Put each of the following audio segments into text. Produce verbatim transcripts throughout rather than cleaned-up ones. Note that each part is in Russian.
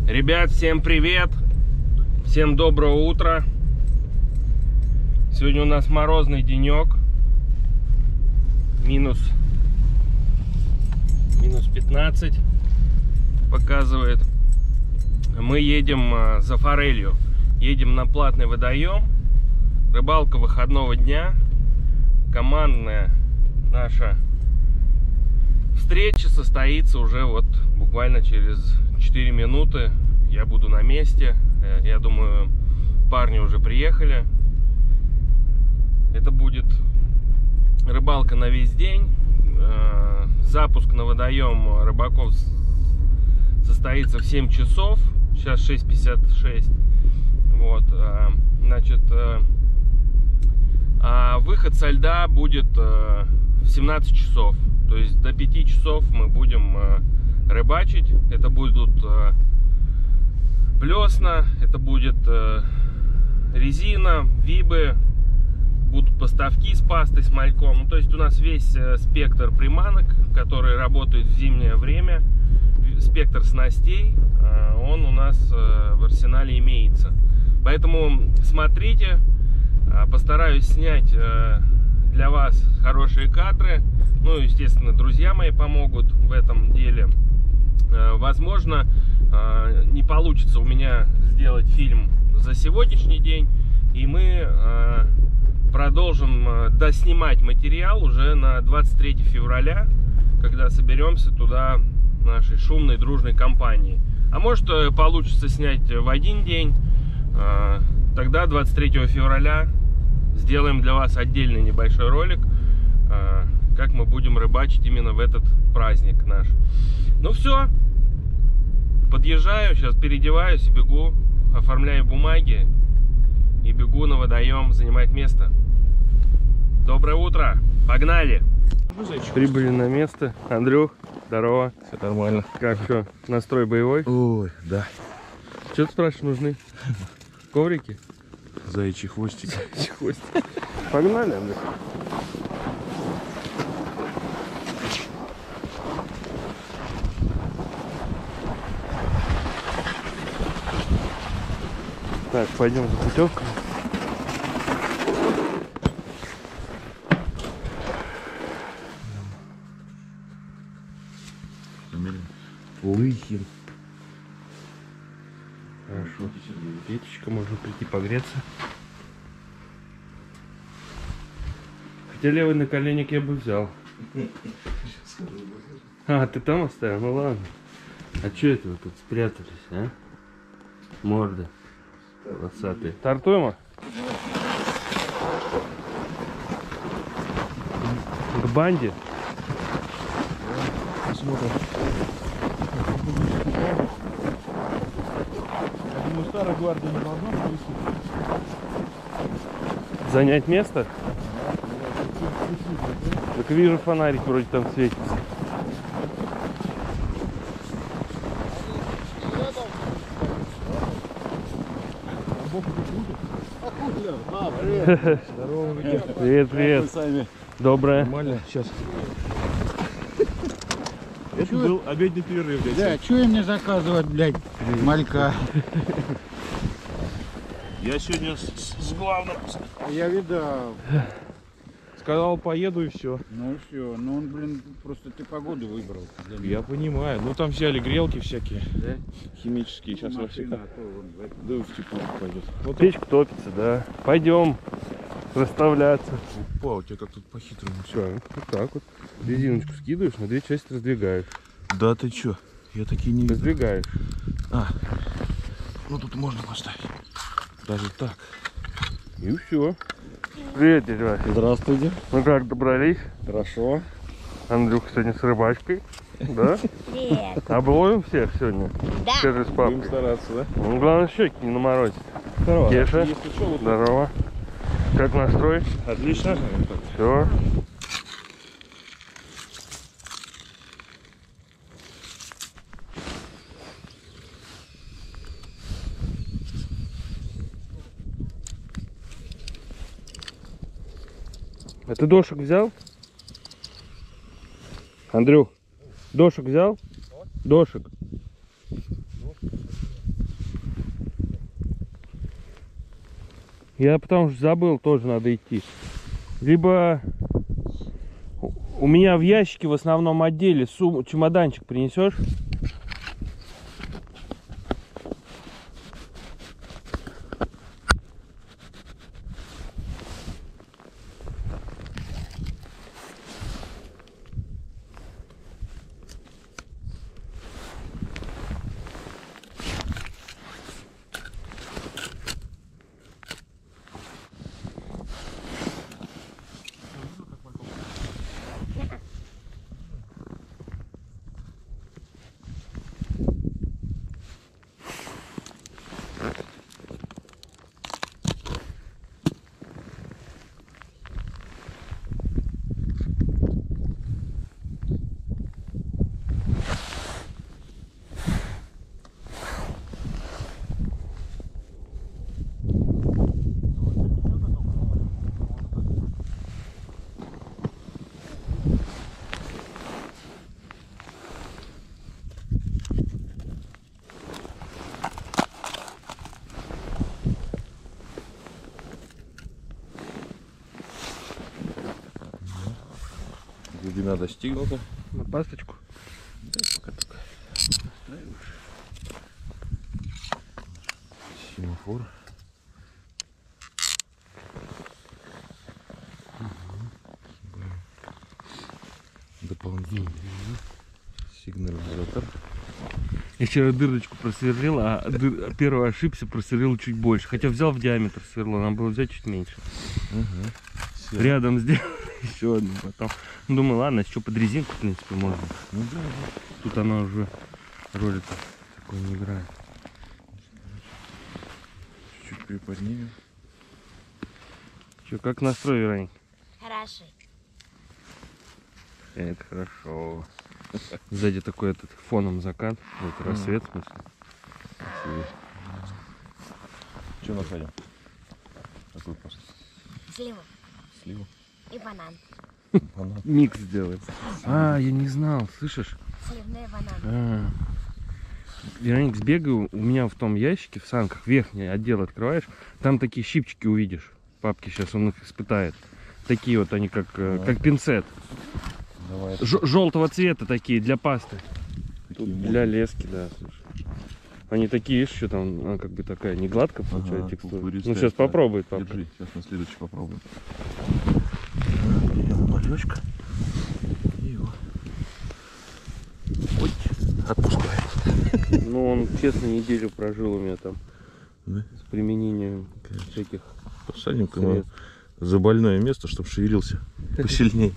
Ребят, всем привет! Всем доброго утра! Сегодня у нас морозный денек. Минус, минус пятнадцать показывает. Мы едем за форелью. Едем на платный водоем. Рыбалка выходного дня. Командная наша встреча состоится уже вот буквально через четыре минуты. Я буду на месте. Я думаю, парни уже приехали. Это будет рыбалка на весь день. Запуск на водоем рыбаков состоится в семь часов. Сейчас шесть пятьдесят шесть. Вот, значит, а выход со льда будет в семнадцать часов. То есть до пяти часов мы будем рыбачить. Это будут плесна, это будет резина, вибы, будут поставки с пастой, с мальком. Ну, то есть у нас весь спектр приманок, которые работают в зимнее время, спектр снастей, он у нас в арсенале имеется. Поэтому смотрите, постараюсь снять для вас хорошие кадры. Ну, естественно, друзья мои помогут в этом деле. Возможно, не получится у меня сделать фильм за сегодняшний день, и мы продолжим доснимать материал уже на двадцать третье февраля, когда соберемся туда нашей шумной дружной компанией. А может, получится снять в один день. Тогда двадцать третьего февраля сделаем для вас отдельный небольшой ролик, как мы будем рыбачить именно в этот праздник наш. Ну все, подъезжаю, сейчас переодеваюсь и бегу, оформляю бумаги и бегу на водоем занимать место. Доброе утро, погнали! Прибыли на место. Андрюх, здорово. Все нормально. Как все? Настрой боевой? Ой, да. Что ты спрашиваешь, нужны? Коврики? Заячий хвостик. Заячий хвостик. Погнали, Андрюх. Так, пойдем за путевкой. Лыхин. Хорошо. Печечка, можно прийти погреться. Хотя левый наколенник я бы взял. А, ты там оставил? Ну ладно. А что это вы тут спрятались, а? Морда. Волосатые. Стартуем? К банде? Посмотрим. Я думаю, старая гвардия не должна повесить. Занять место? Так вижу, фонарик вроде там светится. Здорово, привет, привет. Доброе. Нормально, сейчас. Это был обеденный перерыв, блядь. Да, что им мне заказывать, блядь, малька? Я сегодня с, с главным Я видал. сказал, поеду и все. Ну и все. Ну он, блин, просто ты погоду выбрал. для меня. Я понимаю. Ну там взяли грелки всякие, Да? химические. Сейчас во всяком. Машина, а то вон в этом. Да в тепло пойдет. Вот Печка топится, да. Пойдем расставляться. Опа, у тебя как тут по-хитрому все. Все, вот так вот. Резиночку скидываешь, на две части раздвигаешь. Да ты чё? Я такие не видел. Раздвигаешь. А, ну тут можно поставить. Даже так. И все. Привет, дядя Вася. Здравствуйте. Ну как, добрались? Хорошо. Андрюха сегодня с рыбачкой. Да? Привет. Обловим всех сегодня? Да. Скажи с Будем папой. стараться, да? Ну, главное, щеки не наморозить. Здорово. Кеша, Если что, вот здорово. Как настрой? отлично. Все. А ты дошек взял? Андрюх, дошек взял? Дошек. Я потому что забыл, тоже надо идти. Либо у меня в ящике в основном отделе сумму, чемоданчик принесешь? Глубина достигнута. На пасточку. Да, пока только. Семафор. Угу. Дополнительный сигнализатор. Я вчера дырочку просверлил, а дыр... первый ошибся, просверлил чуть больше. Хотя взял в диаметр сверло, надо было взять чуть меньше. Угу. Рядом сделал еще одну потом. Думаю, ладно, еще под резинку, в принципе, можно. Ну да, да. Тут она уже роли такой не играет. Чуть-чуть приподнимем. Че, как настрой, Вероник? Хороший. Это хорошо. Сзади такой этот фоном закат, вот рассвет, в смысле. Что находим? Какой просто? Сливу Сливу. и банан. Банан. Микс делается. А, я не знал, слышишь? Сливной банан. А. Вероник, сбегаю, у меня в том ящике, в санках, верхний отдел открываешь, там такие щипчики увидишь. Папки сейчас он их испытает. Такие вот они, как, Давай. как пинцет. Давай. Желтого цвета такие, для пасты. Такие Тут можно. для лески, да, слушай. Они такие, видишь, что там, она как бы такая, не гладко получается Ага, текстура. пупырчатая, Ну, сейчас да. попробует папа. Держи, сейчас на следующий попробуем. Берем малечка и его. Ой, отпускаем. Ну, он, честно, неделю прожил у меня там Да? с применением всяких Посадим-ка мы средств. за больное место, чтобы шевелился посильней.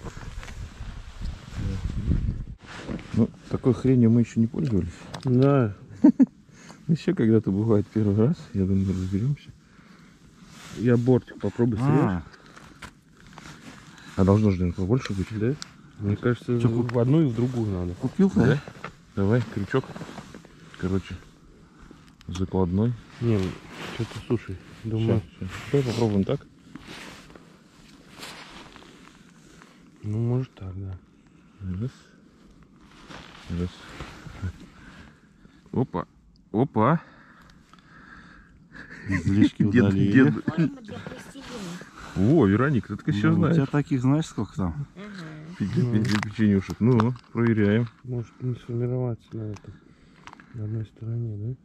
Ну, такой хренью мы еще не пользовались. Да. Еще когда-то бывает первый раз. Я думаю, разберемся. Я бортик попробую срежь. А должно же, наверное, побольше быть, Да? Мне кажется, Чё, в одну и в другую надо. Купил, да? Давай, крючок. Короче, закладной. Не, что-то, слушай, думаю, Сейчас, сейчас. Давай попробуем так. ну, может так, да. Раз. Раз. Опа. Опа. Излишки Дед- удалили. дед- Форма для пластилина. О, Вероник, ты так еще Ну, у знаешь. тебя таких знаешь сколько там? Угу. Пи- пи- Печенюшек. Ну, проверяем. Может не сформироваться на этом, на одной стороне, да?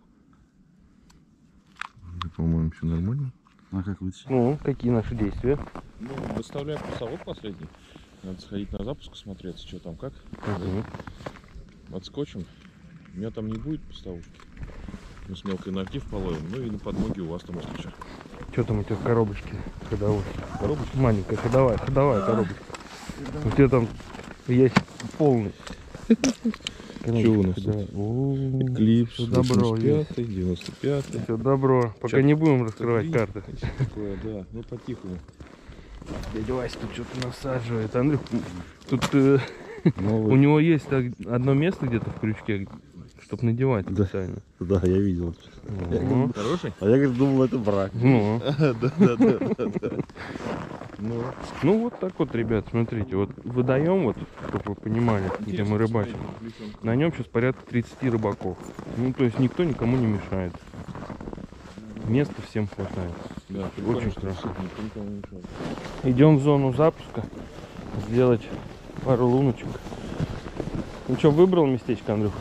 Да, по-моему, все нормально. А как вытащить? Ну, какие наши действия? Ну, доставляю курсовод последний. Надо сходить на запуск, смотреться, что там как. Угу. Отскочим. У меня там не будет поставушки. Мы с мелкой ногтив половим. Ну и на подмоге у вас там, если что. Что там у тебя в коробочке ходовой? Коробочка маленькая, ходовая, ходовая коробочка. У тебя там ящик полный. Что у нас тут? Эклипс, Все добро восемьдесят пятый, девяносто пятый. Все добро. Пока Чё? не будем раскрывать Три. карты. Такое, да. Ну, по-тихому. Дядя Вася тут что-то насаживает. Андрюх, тут э, у Новый. него есть так одно место где-то в крючке, чтобы надевать Да. специально. Да, я видел. Ну, Хороший? А я, говорит, думал, это брак. ну. Да, да, да, да, да. Ну, Ну вот так вот, ребят, смотрите, вот выдаем, вот, чтобы вы понимали, где мы рыбачим. На нем сейчас порядка тридцати рыбаков. Ну, то есть никто никому не мешает. Места всем хватает. Да, Очень что хорошо. никто никому не мешает. Идем в зону запуска. Сделать пару луночек. Ну что, выбрал местечко, Андрюх?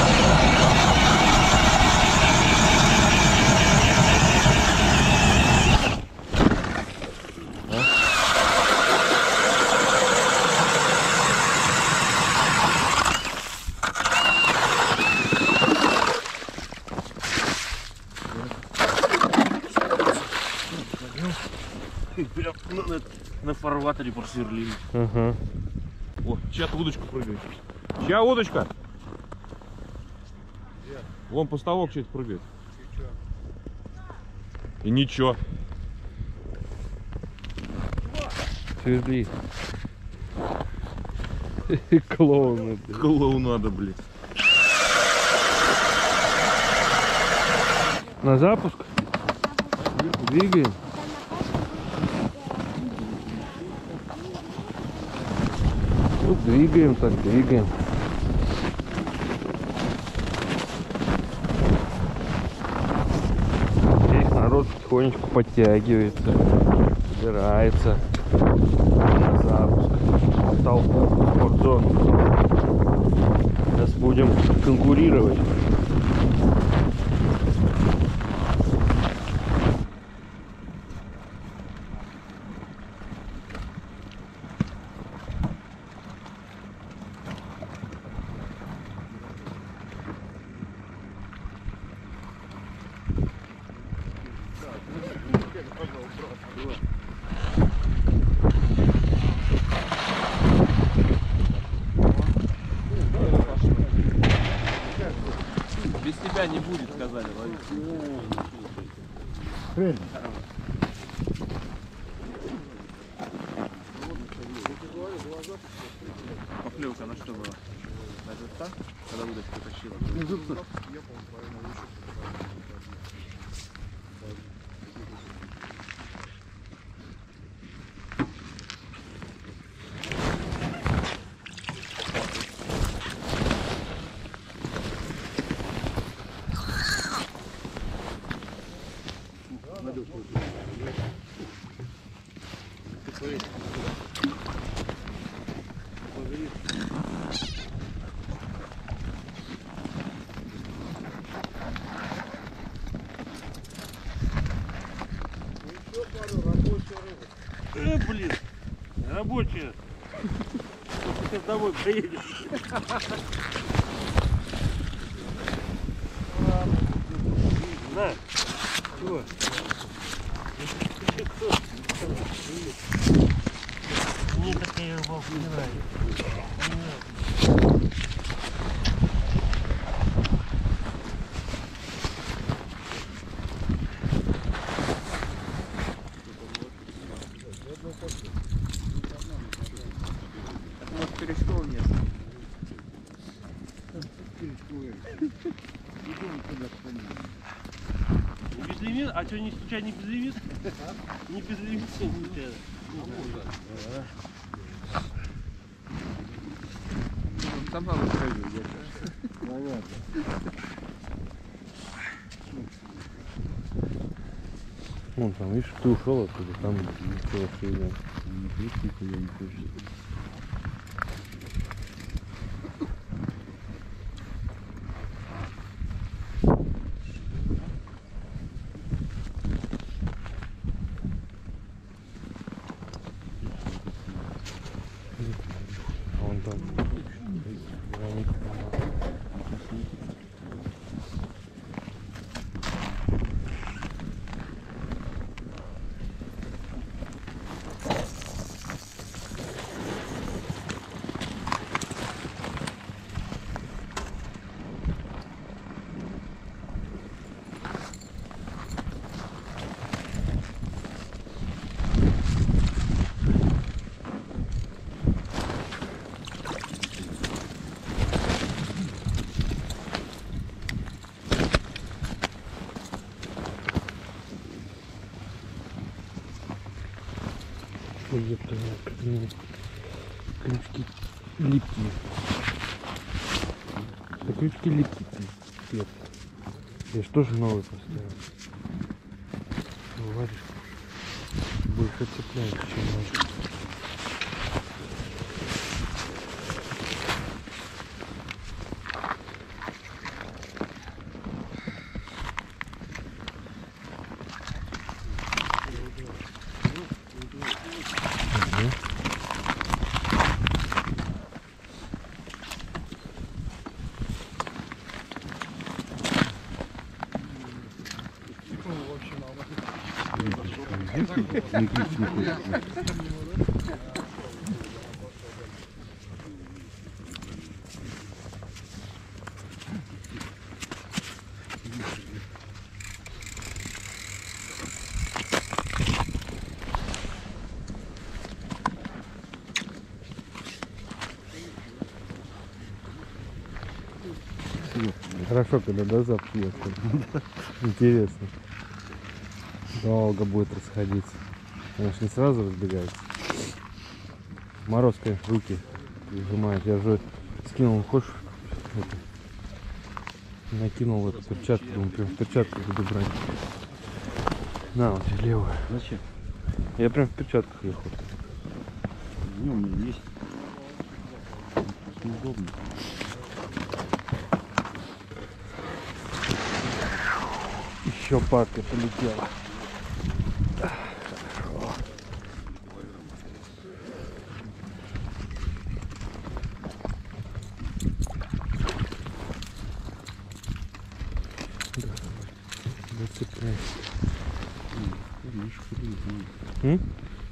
Прям на, на, на фарватере просверлили. Ага. О, чья-то удочка прыгает. Чья удочка? Вон поставок чей-то прыгает. И ничего. Сверли. Клоуны. Клоунада, блин. На запуск. Двигаем. Ну, двигаем, так двигаем. Здесь народ потихонечку подтягивается, собирается на запуск. В толпу, в спортзону. Сейчас будем конкурировать. Без тебя не будет, сказали. Поклевка на что была? На живца? Когда удочку тащила? Э, блин, рабочая. Сейчас домой приедем. На, чего? Мне такая рыбалка не нравится. Безлимит? А что, не случайно не безлимит? Не безлимит, не случайно. Сама выскажу, я Вон там, видишь, ты ушел оттуда, там ничего фигня. Я не хочу. Вон там. Ёпта, как мне крючки липкие. Да крючки липкие. Пипец. Я ж тоже новый поставил. Варишь. больше цепляет, чем можно. Хорошо, когда до запах есть. Интересно. Долго будет расходиться. Конечно, не сразу разбегается. Мороз, конечно, руки сжимает. Я уже скинул, хочешь, это, накинул эту перчатку, думаю, прям в перчатках буду брать. На, вот левую. Зачем? Я прям в перчатках ехал. Не, у меня есть. Неудобно. Еще парка полетела. М?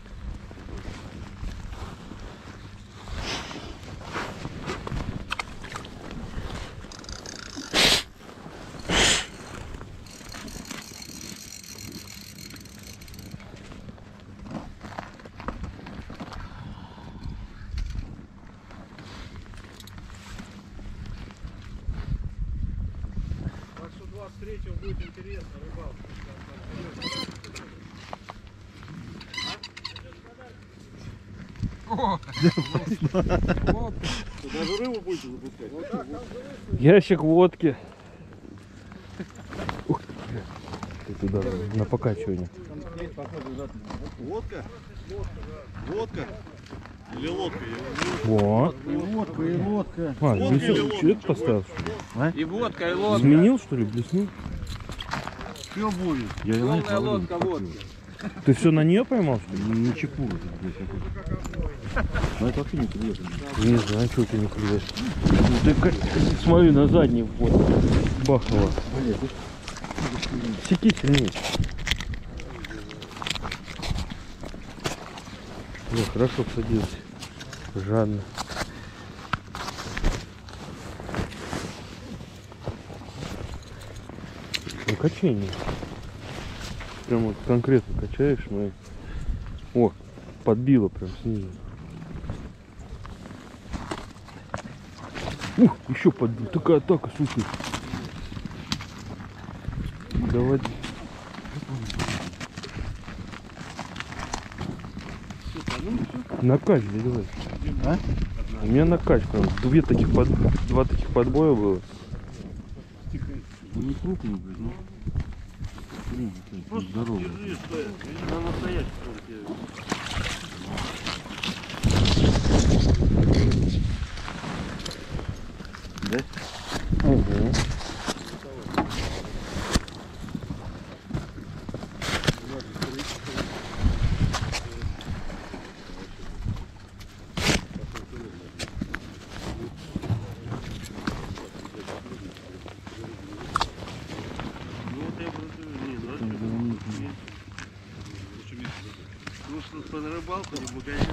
двадцать третьего будет интересно, рыбалка. Даже рыбу будете выпускать? Ящик водки. Ух ты, ты туда на покачивание. Лодка? Водка? Или лодка? Во. И водка, и лодка. А, блеснул. Что это поставил? Что ли? И водка, и лодка. Изменил, что ли, блеснул? Что будет? Я Полная лодка водки. Ты все на нее поймал, что ли? не чеку. Но это вообще не клюет. Не знаю, что у тебя не клюет. Ты как, смотри, на задний вот бахнуло. Секи сильнее. Ну, хорошо садился. Жадно. Ну, качение. Прям вот конкретно качаешь, мы. О, подбило прям снизу. Ух, еще подбил. Такая атака, слушай. Давай. Накач, давай. А? У меня накач прям. Две таких под... Два таких подбоя было. Ну не крупный, блядь, ну. Просто здорово. держи, стой. На настоящий Да? Угу. Ну что, на рыбалку, не в магазин.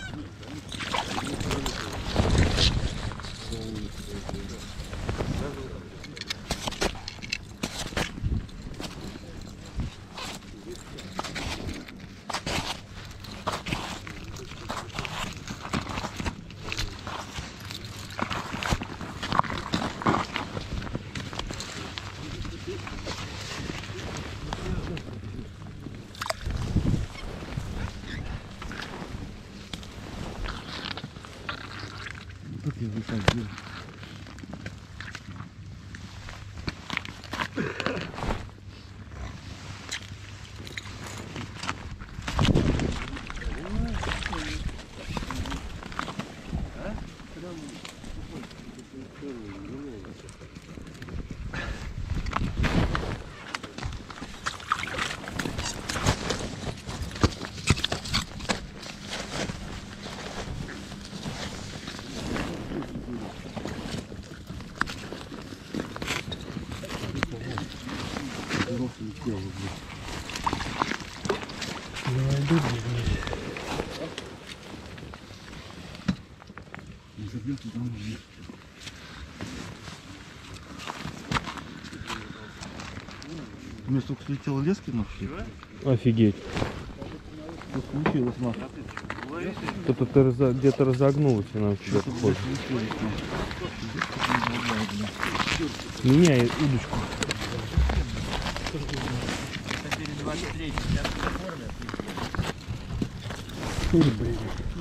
Тут я выходил. У меня столько слетело лески нахуй. Офигеть. Что случилось нахуй? Кто-то ты разо- где-то разогнулся, нам сюда похоже. Меняй удочку. Ой, блин.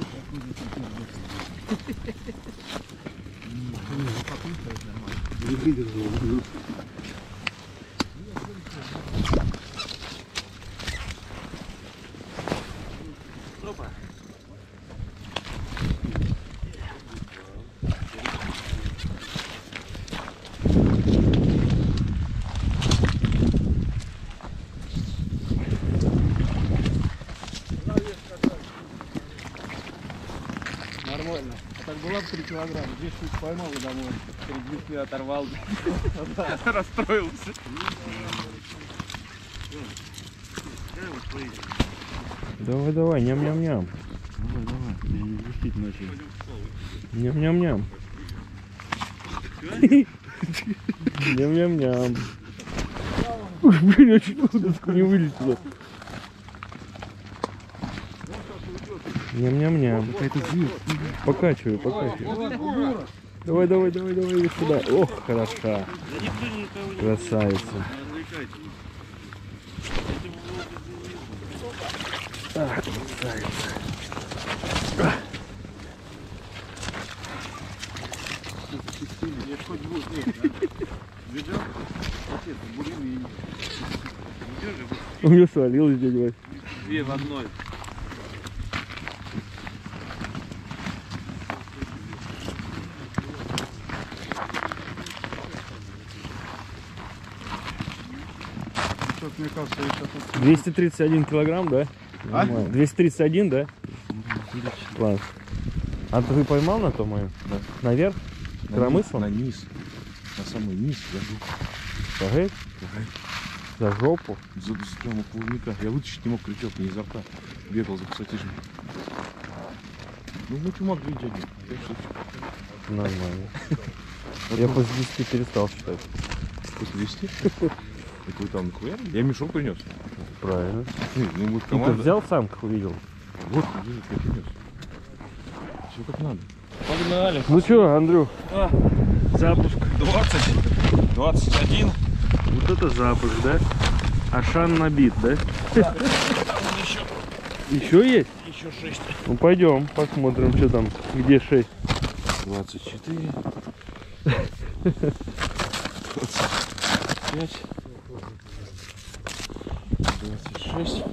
Нормально. А так была бы три килограмма, две штуки поймал и домой. Перед битвой оторвал. Расстроился. Давай, давай, ням-ням-ням. Давай, давай. Я не грустить начал. Ням-ням-ням. Ням-ням-ням. Ой, блин, я чуть удочку не вылетела. Ням-ням-ням. Покачиваю, покачиваю. Давай, давай, давай, давай, иди сюда. Ох, хороша. Красавица. А, красавица. У меня свалилось дядя Вась. Две в одной. Мне кажется, я сейчас... двести тридцать один килограмм, да? А? Нормально. двести тридцать один, да? Класс. А ты поймал на то мою? Да. Наверх? На Коромыслом? низ, на низ. На самый низ. Я жду. Погодь. За жопу. За, за прямо плавника. Я вытащить не мог, кричал мне изо рта. Бегал за пассатижем. Ну, мы чумак две дяди. Пять штучек. Нормально. Я после десяти перестал считать. После десяти? Это вы там нахуя? Я мешок принес. Правильно. Ну, мы Ну, ты команда. взял сам, как увидел? Вот, лежит, я принес. Все как надо. Погнали. Ну что, Андрюх, А, запуск. двадцать. двадцать один. Вот это запуск, да? Ашан набит, да? еще, Еще есть? еще шесть. Ну пойдем, посмотрим, что там, где шесть. двадцать четыре. двадцать пять. двадцать шесть.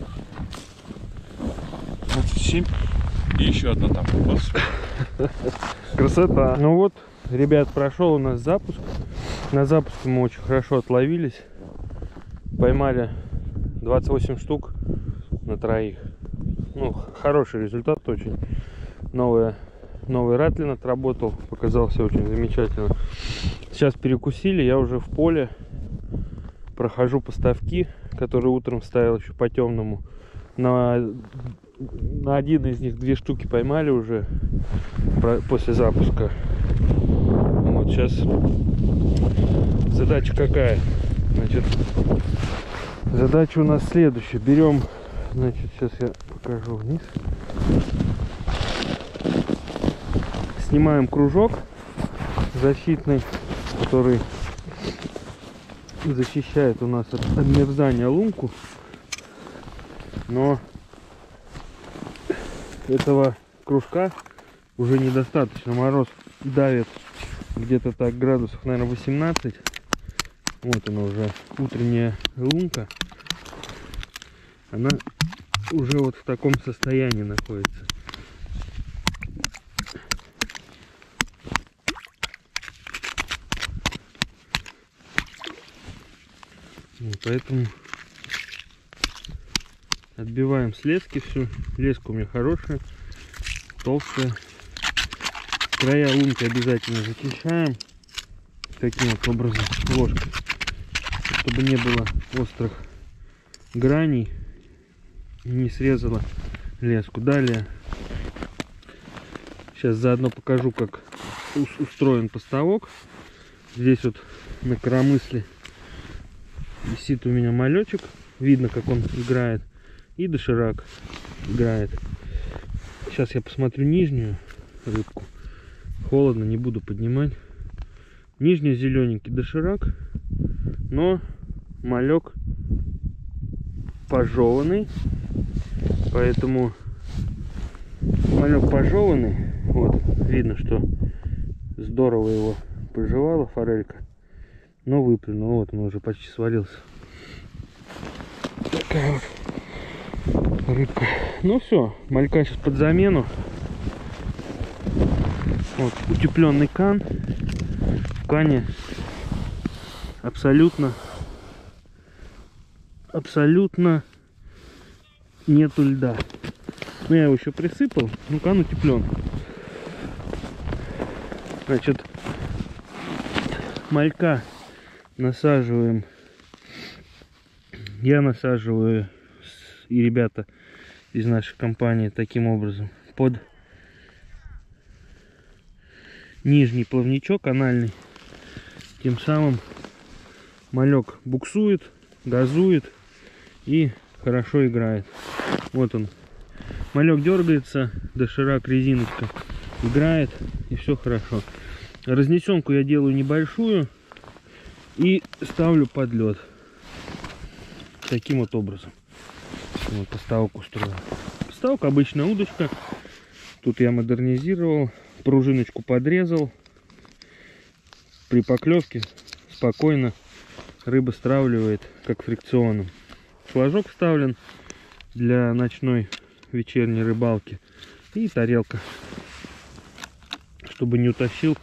двадцать семь. И еще одна там. Красота. Ну вот, ребят, прошел у нас запуск. На запуске мы очень хорошо отловились. Поймали двадцать восемь штук на троих. Ну, хороший результат очень. Новая, новый ратлин отработал. Показался очень замечательно. Сейчас перекусили, я уже в поле. Прохожу поставки, которые утром ставил еще по темному. На, на один из них две штуки поймали уже после запуска. Вот сейчас задача какая? Значит, задача у нас следующая. Берем, значит, сейчас я покажу вниз. Снимаем кружок защитный, который защищает у нас от обмерзания лунку. Но этого кружка уже недостаточно. Мороз давит где-то так градусов, наверное, восемнадцать. Вот она уже, утренняя лунка. Она уже вот в таком состоянии находится. Вот, поэтому отбиваем с лески всю. Леска у меня хорошая, толстая. Края лунки обязательно зачищаем таким вот образом ложкой. чтобы не было острых граней, не срезала леску. Далее сейчас заодно покажу, как устроен поставок. Здесь вот на коромысле висит у меня малечек, видно, как он играет, и доширак играет. Сейчас я посмотрю нижнюю рыбку. Холодно, не буду поднимать. Нижний зелененький доширак, но малек пожеванный, поэтому малек пожеванный. Вот видно, что здорово его пожевала форелька, но выплюнула. Вот он уже почти сварился. Такая вот рыбка. Ну все, малька сейчас под замену. Вот утепленный кан. В кане абсолютно абсолютно нету льда. Ну, я его еще присыпал, ну кан утеплен. Значит, малька насаживаем. Я насаживаю, и ребята из нашей компании, таким образом под нижний плавничок анальный. Тем самым малек буксует, газует и хорошо играет. Вот он. Малек дергается, доширак, резиночка играет, и все хорошо. Разнесенку я делаю небольшую и ставлю под лед. Таким вот образом. Вот поставок устроил. Поставок обычная удочка. Тут я модернизировал, пружиночку подрезал. При поклевке спокойно рыба стравливает, как фрикционом. Флажок вставлен для ночной вечерней рыбалки. И тарелка, чтобы не утащил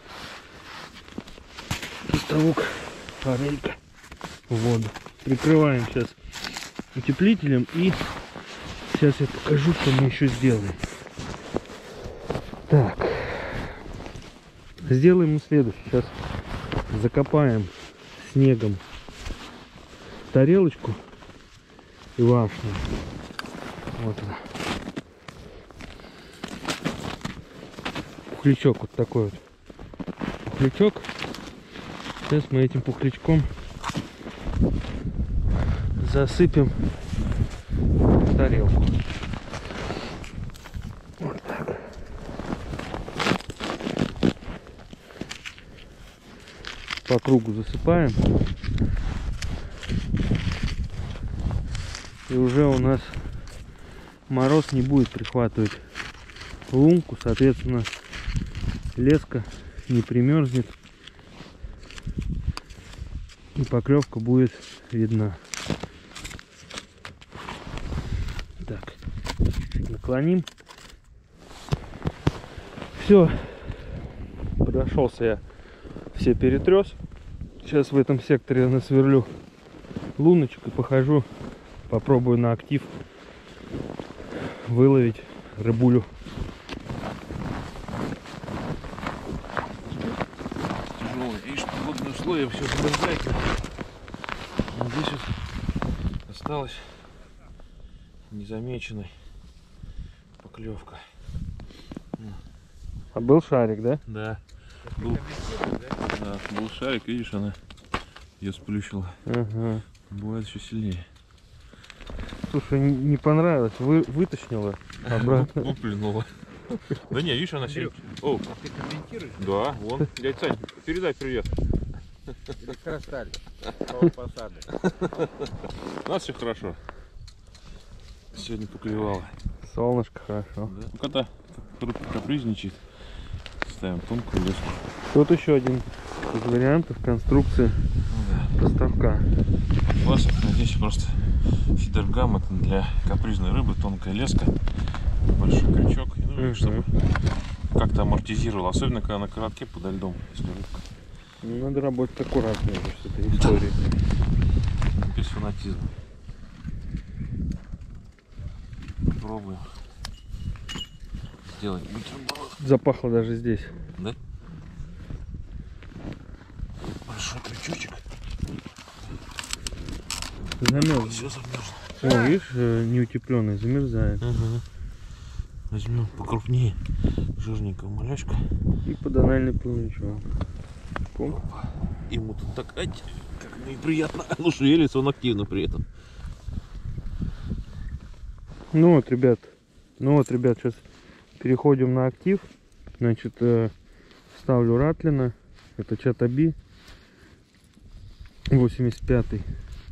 поставок форелька в воду. Прикрываем сейчас утеплителем, и сейчас я покажу, что мы еще сделаем. Так, сделаем мы следующее. Сейчас закопаем снегом тарелочку и вафлю. Вот она. Пухлячок вот такой вот. Пухлячок. Сейчас мы этим пухлячком засыпем в тарелку. Вот так. По кругу засыпаем. И уже у нас мороз не будет прихватывать лунку, соответственно, леска не примерзнет и поклевка будет видна. Так, чуть-чуть наклоним. Все, прошелся я, все перетрес. Сейчас в этом секторе я насверлю луночек и похожу, попробую на актив выловить рыбулю. Тяжелый, видишь, водное условие все замерзает. А здесь вот осталась незамеченной поклевка. А был шарик, да? Да. Был, да, был шарик, видишь, она ее сплющила. Ага. Бывает еще сильнее. Слушай, не понравилось, вы вытащила обратно. Выплюнула. Да не, видишь, она сильно. О, Ты комментируешь? да, вон, дядь Сань, передай привет. Электросталь. Посады. У нас все хорошо. Сегодня поклевало. Солнышко хорошо. Да. Ну, когда рыбка капризничает, ставим тонкую леску. Вот еще один из вариантов конструкции поставка. Классно. Здесь просто фидергам, это для капризной рыбы, тонкая леска, большой крючок, и, ну, Угу. чтобы как-то амортизировал, особенно когда на коротке подо льдом, если рыбка. Надо работать аккуратно с этой историей. Без фанатизма. Попробуем сделать бутерброд. Запахло даже здесь. Да? Большой крючочек. Замерз. Все замерзло. О, видишь, э, неутепленный, замерзает. Ага. Возьмем покрупнее жирненького малячка. И подональный плавничок. Пум. Ему тут так, ать, как неприятно. Ну шевелится он активно при этом. Ну вот, ребят, ну вот, ребят, сейчас переходим на актив. Значит, э, ставлю Ратлина. Это Чатаби восемьдесят пятый.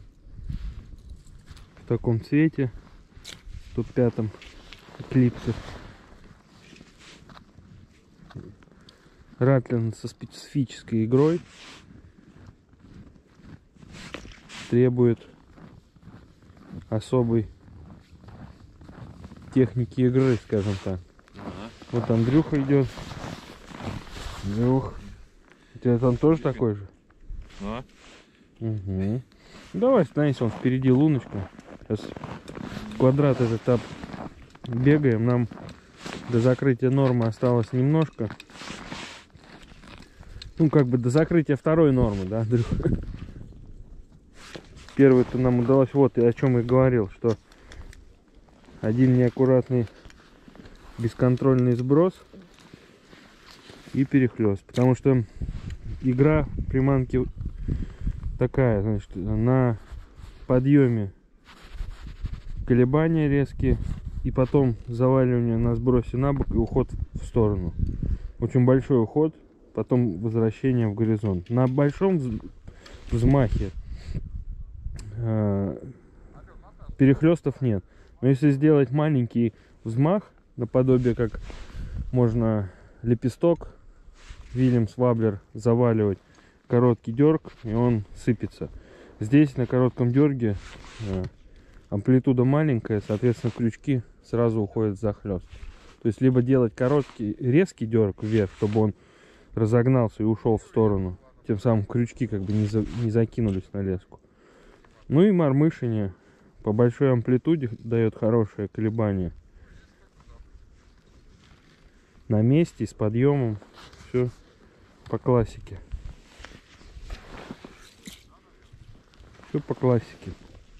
В таком цвете. сто пятом Эклипсе. Ратлин со специфической игрой. Требует особой техники игры, скажем так. Ага. Вот Андрюха идет. Андрюх. У тебя там тоже такой же? А? Угу. Давай становись, он впереди луночка. Сейчас квадрат этот этап бегаем. Нам до закрытия нормы осталось немножко. Ну, как бы до закрытия второй нормы, да, Андрюха? Первый-то нам удалось, вот и о чем я говорил, что один неаккуратный бесконтрольный сброс и перехлест. Потому что игра приманки такая, значит, на подъеме колебания резкие, и потом заваливание на сбросе на бок и уход в сторону. Очень большой уход, потом возвращение в горизонт. На большом взмахе э, перехлестов нет. Но если сделать маленький взмах, наподобие как можно лепесток Вильямс Ваблер заваливать, короткий дерг, и он сыпется. Здесь на коротком дерге э, амплитуда маленькая, соответственно крючки сразу уходят в захлест. То есть либо делать короткий резкий дерг вверх, чтобы он разогнался и ушел в сторону, тем самым крючки как бы не, за, не закинулись на леску. Ну и мормышение по большой амплитуде дает хорошее колебание. На месте, с подъемом, все по классике. Все по классике.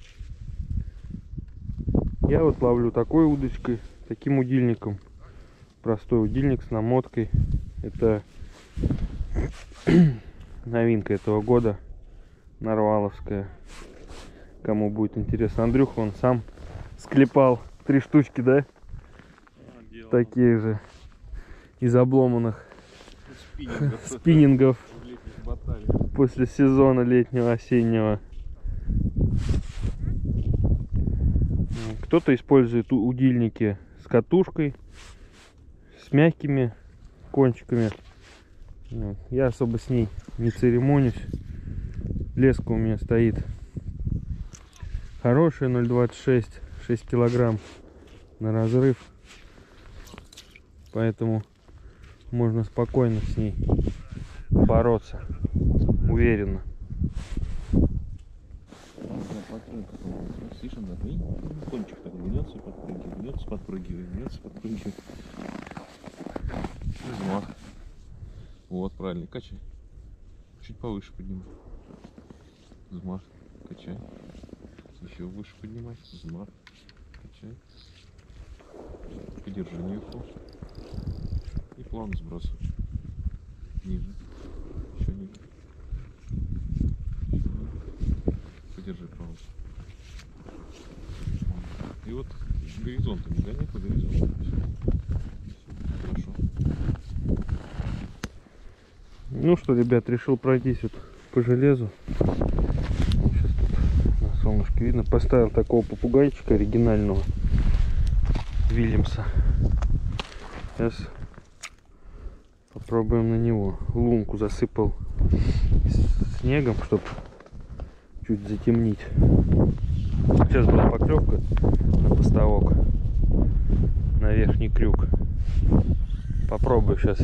Я вот ловлю такой удочкой, таким удильником. Простой удильник с намоткой. Это новинка этого года, нарваловская. Кому будет интересно. Андрюха, он сам склепал три штучки, да? Делал. Такие же из обломанных Спиннингов. спиннингов Летних баталий. после сезона летнего, осеннего. Кто-то использует у- удильники с катушкой, с мягкими кончиками. Вот. Я особо с ней не церемонюсь. Леска у меня стоит хорошая, ноль двадцать шесть, шесть килограмм на разрыв. Поэтому можно спокойно с ней бороться. Уверенно. Слышишь, да? И кончик так гнется, подпрыгивает, гнется, подпрыгивает, гнется, подпрыгивает. Взмах. Вот, правильно, качай. Чуть повыше поднимай. Взмах, качай. Еще выше поднимай. Взмах, качай. Подержи наверху. И плавно сбрасывай. Ниже. Еще ниже. Еще ниже. Подержи паузу. И вот горизонтом не гони по горизонту. Хорошо. Ну что, ребят, решил пройтись вот по железу. Сейчас тут на солнышке видно. Поставил такого попугайчика оригинального Вильямса. Сейчас попробуем на него. Лунку засыпал снегом, чтобы чуть затемнить. Сейчас была поклевка на поставок, на верхний крюк. Попробую сейчас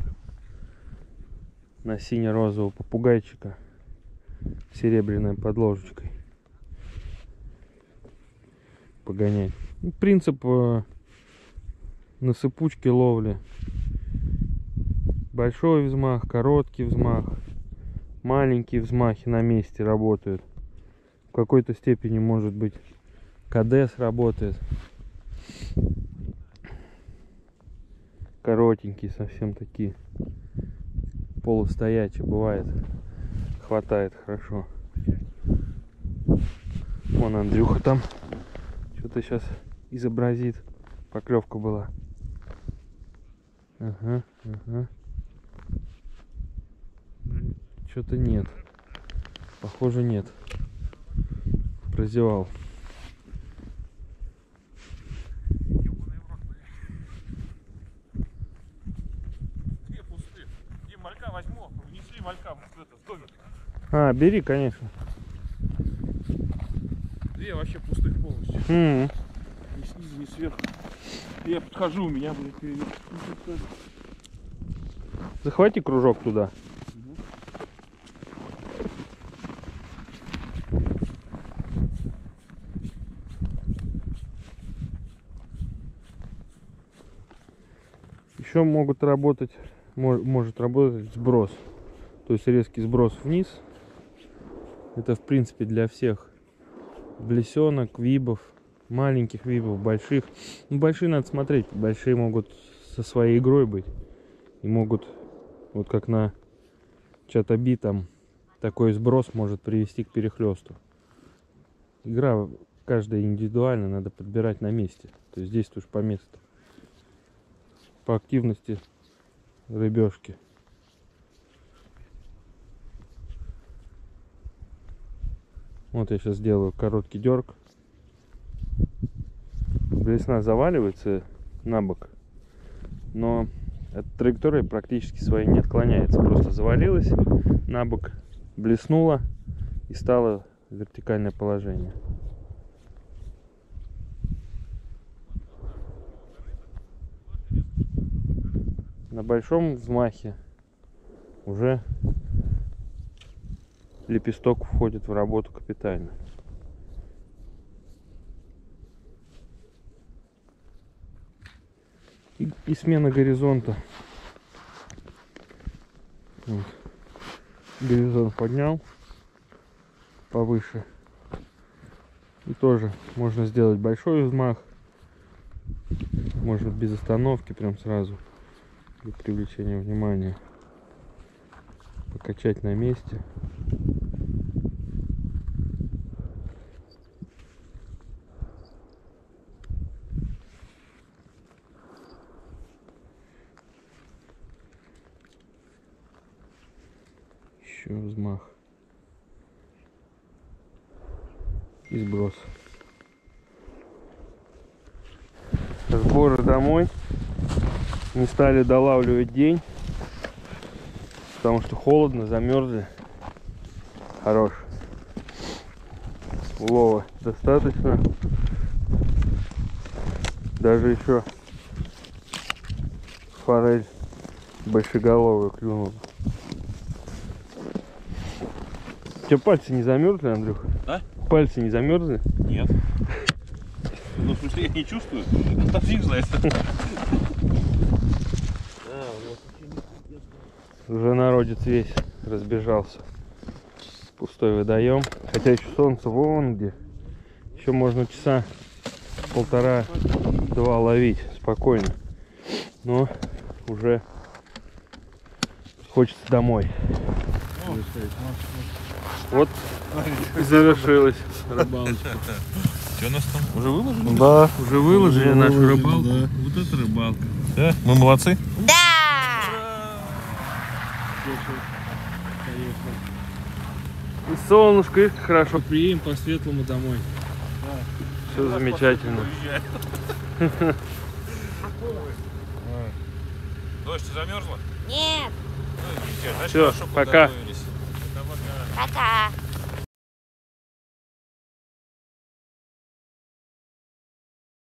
на сине-розового попугайчика с серебряной подложечкой погонять. Ну, принцип э, на сыпучке ловли: большой взмах, короткий взмах, маленькие взмахи на месте работают. В какой-то степени, может быть, КД сработает. Коротенькие совсем такие. Полустоячие бывает. Хватает хорошо. Вон Андрюха там что-то сейчас изобразит. Поклевка была. Ага, ага. Что-то нет. Похоже, нет. Прозевал. Две пустые. И малька возьму. Внесли малька в это, в домик. А, бери, конечно. Две вообще пустых полностью. М-м. Ни снизу, ни сверху. Я подхожу, у меня, блядь, перейдет. Захвати кружок туда. Еще могут работать, мож, может работать сброс. То есть резкий сброс вниз. Это в принципе для всех блесенок, вибов, маленьких вибов, больших. Ну, большие надо смотреть. Большие могут со своей игрой быть. И могут, вот как на чатоби, там такой сброс может привести к перехлесту. Игра каждая индивидуально, надо подбирать на месте. То есть действуешь по месту. По активности рыбешки. Вот я сейчас сделаю короткий дерг. Блесна заваливается на бок, но от траектории практически своей не отклоняется. Просто завалилась на бок, блеснула и стало вертикальное положение. На большом взмахе уже лепесток входит в работу капитально. И, и смена горизонта. Вот. Горизонт поднял повыше. И тоже можно сделать большой взмах. Можно без остановки, прям сразу. Для привлечения внимания. Покачать на месте. Еще взмах. И сброс. Сборы домой. Не стали долавливать день, потому что холодно, замерзли. Хорош. Улова достаточно. Даже еще форель большеголовая клюнула. У тебя пальцы не замерзли, Андрюха? А? Пальцы не замерзли? Нет. Ну, в смысле, я не чувствую. Там фиг знает. Уже народец весь разбежался. Пустой водоем. Хотя еще солнце вон где. Еще можно часа полтора-два ловить спокойно. Но уже хочется домой. Вот и завершилась рыбалочка. Что у нас там? Уже выложили? Да, уже выложили нашу рыбалку. Да. Вот это рыбалка. Да? Мы молодцы? Да! И солнышко, и хорошо. Приедем по-светлому домой. Да. Все замечательно. Дождь замерзла? Нет! Все, пока. Пока!